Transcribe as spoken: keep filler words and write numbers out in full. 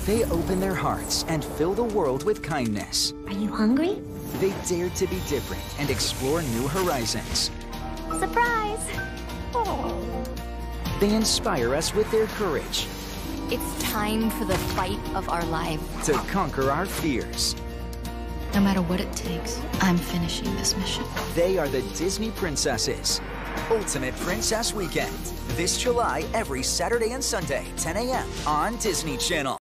They open their hearts and fill the world with kindness. Are you hungry? They dare to be different and explore new horizons. Surprise! Oh. They inspire us with their courage. It's time for the fight of our life. To conquer our fears. No matter what it takes, I'm finishing this mission. They are the Disney Princesses. Ultimate Princess Weekend. This July, every Saturday and Sunday, ten A M on Disney Channel.